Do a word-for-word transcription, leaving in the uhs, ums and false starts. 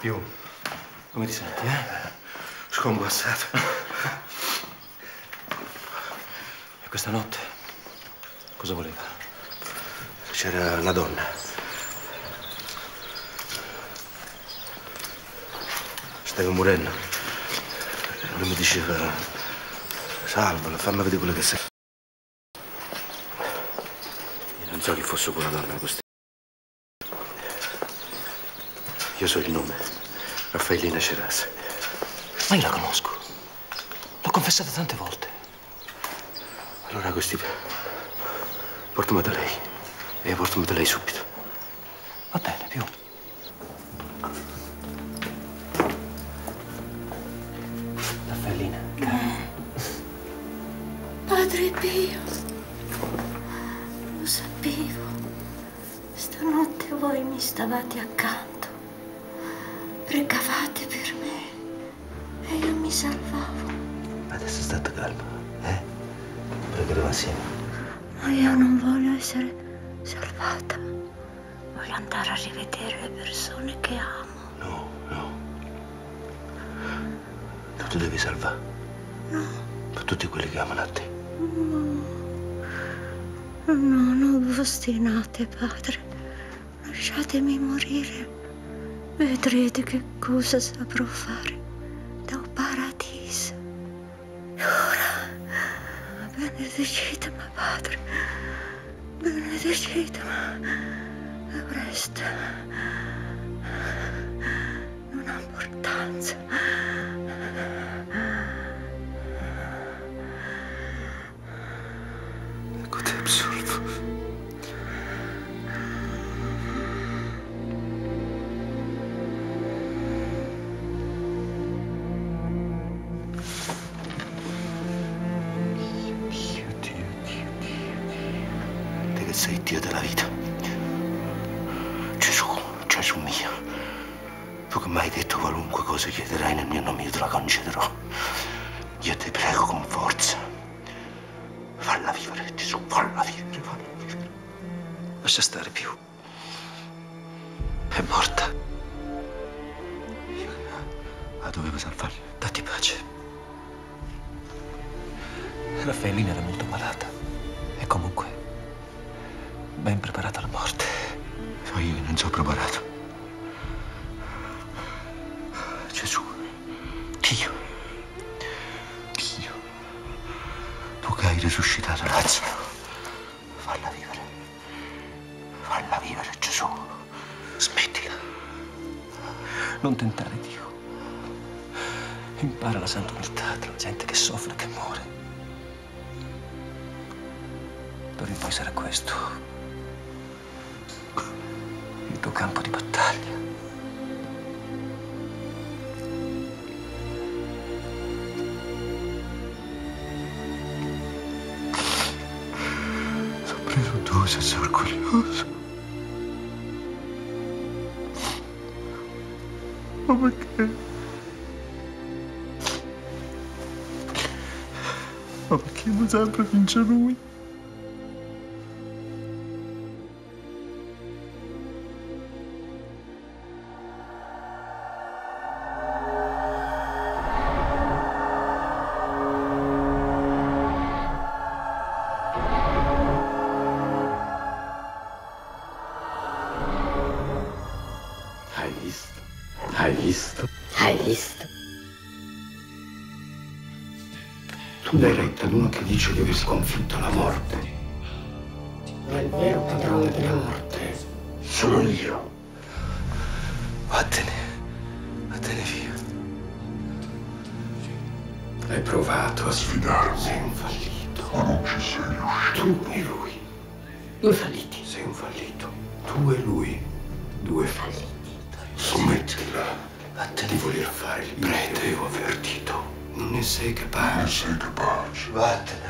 Più. Come ti senti, eh? Sconguassato. E questa notte cosa voleva? C'era la donna. Stavo morendo. Lui mi diceva: salvala, fammi vedere quello che sei. Io non so chi fosse quella donna questa. Io so il nome. Raffaellina Cerasa. Ma io la conosco. L'ho confessata tante volte. Allora questi... portami da lei. E portami da lei subito. Va bene, Più. Raffaellina, cara. Padre Pio, lo sapevo. Stanotte voi mi stavate accanto. Pregavate per me e io mi salvavo. Adesso state calma, eh? Pregheremo assieme. Ma io non voglio essere salvata. Voglio andare a rivedere le persone che amo. No, no. Tu ti devi salvare. No. Per tutti quelli che amano a te. No. No, non vi ostinate, padre. Lasciatemi morire. Vedrete che cosa saprò fare da un paradiso. E ora, benedicitemi, padre. Benedicitemi. E presto. Non ha importanza. Ecco, ti assolvo. Sei Dio della vita. Gesù, Gesù mio. Tu che mi hai detto qualunque cosa chiederai nel mio nome, io te la concederò. Io ti prego con forza. Falla vivere, Gesù, falla vivere, falla vivere. Lascia stare, Più. È morta. Io la dovevo salvarla. Datti pace. Raffaellina era molto malata. E comunque ben preparata alla morte. Ma io non sono preparato. Gesù, Dio, Dio, tu che hai risuscitato Lazzaro, falla vivere, falla vivere, Gesù. Smettila. Non tentare Dio. Impara la santa umiltà tra gente che soffre e che muore. D'ora in poi sarà questo il tuo campo di battaglia. Sono presuntuoso e sono orgoglioso. Ma perché? Ma perché non sempre vince lui? Hai visto? Hai visto? Hai visto? Tu dai retta ad uno che dice di aver sconfitto la morte. Ma il vero padrone della morte sono io. Vattene. Vattene via. Hai provato a sfidarmi. Sei un fallito. Ma non ci sei riuscito. Tu e lui. Due falliti. Sei un fallito. Tu e lui. Due falliti. Smettila di voler fare il prete. Io ti avevo avvertito. Non ne sei capace. Non sei capace. Vattene.